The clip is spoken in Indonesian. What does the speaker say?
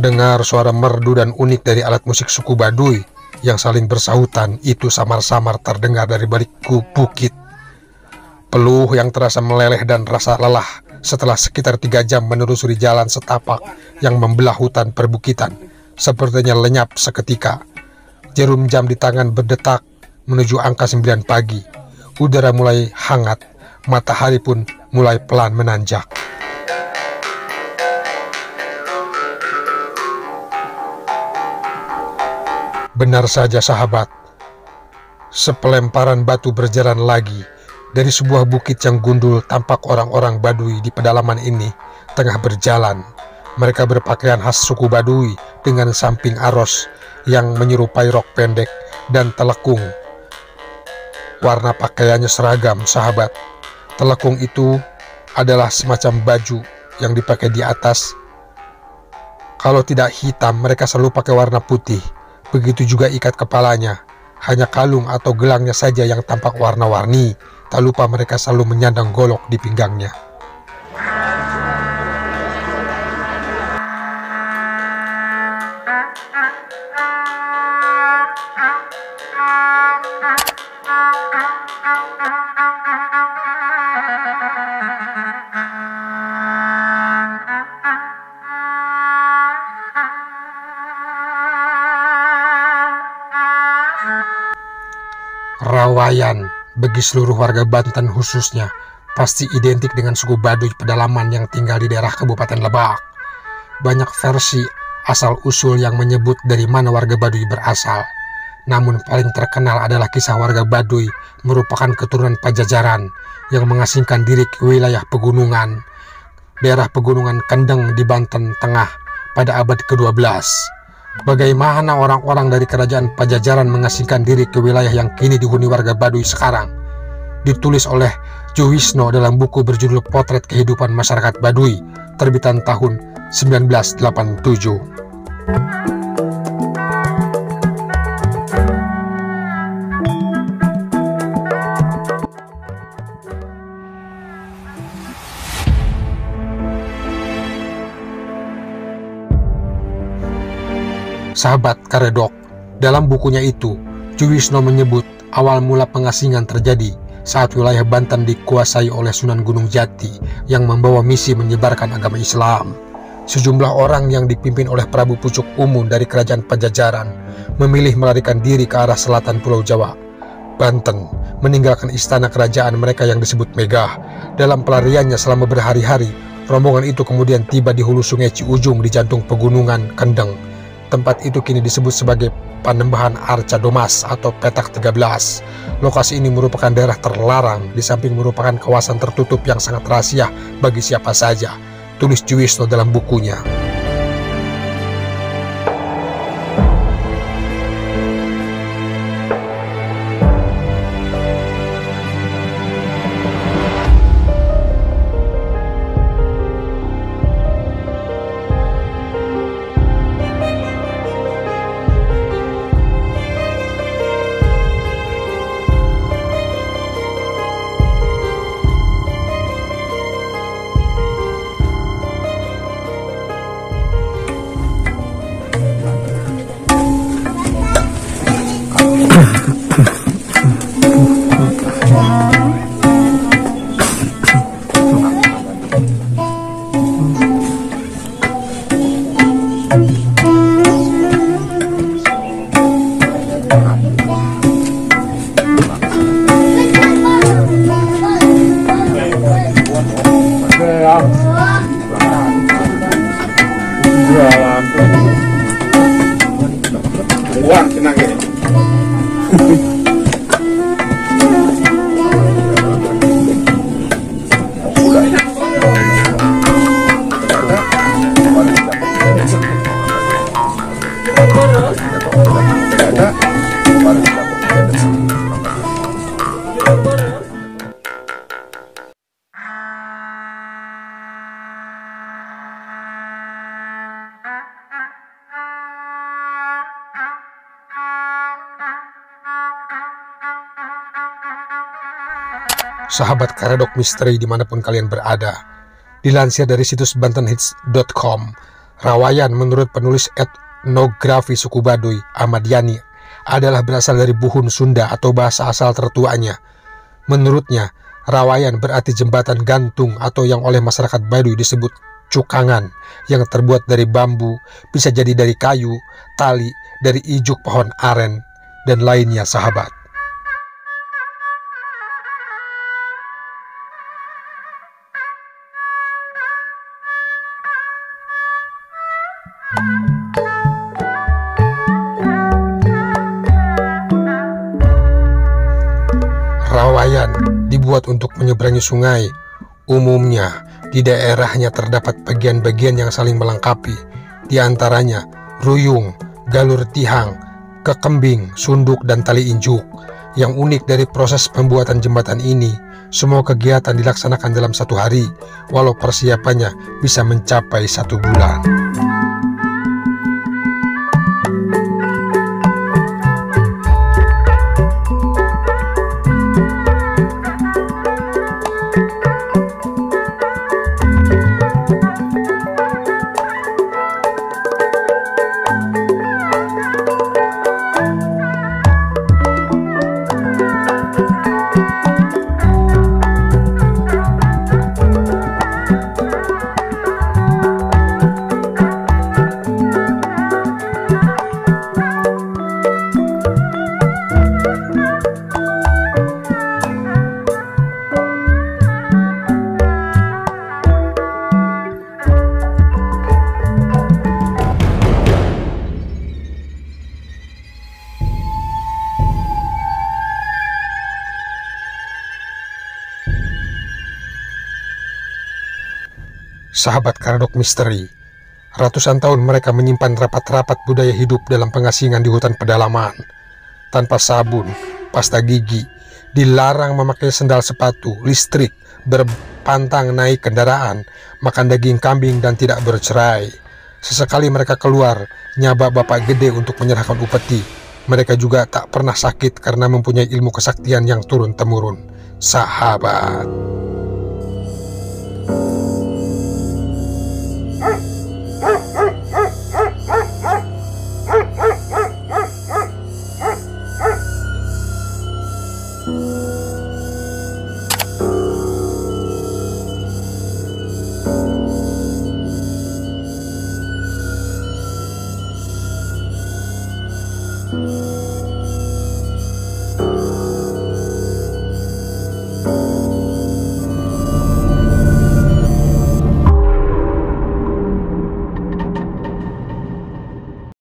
Terdengar suara merdu dan unik dari alat musik suku Baduy yang saling bersahutan. Itu samar-samar terdengar dari balik bukit. Peluh yang terasa meleleh dan rasa lelah setelah sekitar 3 jam menelusuri jalan setapak yang membelah hutan perbukitan sepertinya lenyap seketika. Jarum jam di tangan berdetak menuju angka 9 pagi. Udara mulai hangat, matahari pun mulai pelan menanjak. Benar saja sahabat, sepelemparan batu berjalan lagi. Dari sebuah bukit yang gundul tampak orang-orang Baduy di pedalaman ini tengah berjalan. Mereka berpakaian khas suku Baduy dengan samping aros yang menyerupai rok pendek dan telekung. Warna pakaiannya seragam sahabat. Telekung itu adalah semacam baju yang dipakai di atas. Kalau tidak hitam, mereka selalu pakai warna putih. Begitu juga ikat kepalanya, hanya kalung atau gelangnya saja yang tampak warna-warni. Tak lupa mereka selalu menyandang golok di pinggangnya. Rawayan bagi seluruh warga Banten khususnya pasti identik dengan suku Baduy pedalaman yang tinggal di daerah Kabupaten Lebak. Banyak versi asal-usul yang menyebut dari mana warga Baduy berasal. Namun paling terkenal adalah kisah warga Baduy merupakan keturunan Pajajaran yang mengasingkan diri ke wilayah pegunungan, daerah pegunungan Kendeng di Banten Tengah pada abad ke-12. Bagaimana orang-orang dari kerajaan Pajajaran mengasingkan diri ke wilayah yang kini dihuni warga Baduy sekarang, ditulis oleh Juwisno dalam buku berjudul Potret Kehidupan Masyarakat Baduy, terbitan tahun 1987. Sahabat Karedok, dalam bukunya itu, Juwisno menyebut awal mula pengasingan terjadi saat wilayah Banten dikuasai oleh Sunan Gunung Jati yang membawa misi menyebarkan agama Islam. Sejumlah orang yang dipimpin oleh Prabu Pucuk Umun dari kerajaan Pajajaran memilih melarikan diri ke arah selatan Pulau Jawa, Banten, meninggalkan istana kerajaan mereka yang disebut Megah. Dalam pelariannya selama berhari-hari, rombongan itu kemudian tiba di hulu sungai Ciujung di jantung pegunungan Kendeng. Tempat itu kini disebut sebagai Panembahan Arca Domas atau Petak 13. Lokasi ini merupakan daerah terlarang, di samping merupakan kawasan tertutup yang sangat rahasia bagi siapa saja, tulis Juwisno dalam bukunya. Sahabat Karedok Misteri dimanapun kalian berada, dilansir dari situs bantenhits.com, Rawayan menurut penulis etnografi suku Baduy Ahmad Yani adalah berasal dari Buhun Sunda atau bahasa asal tertuanya. Menurutnya, Rawayan berarti jembatan gantung atau yang oleh masyarakat Baduy disebut cukangan, yang terbuat dari bambu, bisa jadi dari kayu, tali, dari ijuk pohon aren, dan lainnya sahabat. Rawayan dibuat untuk menyeberangi sungai. Umumnya, di daerahnya terdapat bagian-bagian yang saling melengkapi, di antaranya ruyung, galur tihang, kekembing, sunduk, dan tali injuk. Yang unik dari proses pembuatan jembatan ini, semua kegiatan dilaksanakan dalam 1 hari, walau persiapannya bisa mencapai 1 bulan. Sahabat Karedok Misteri, ratusan tahun mereka menyimpan rapat-rapat budaya hidup dalam pengasingan di hutan pedalaman. Tanpa sabun, pasta gigi, dilarang memakai sendal sepatu, listrik, berpantang naik kendaraan, makan daging kambing, dan tidak bercerai. Sesekali mereka keluar, nyaba bapak gede untuk menyerahkan upeti. Mereka juga tak pernah sakit karena mempunyai ilmu kesaktian yang turun-temurun. Sahabat.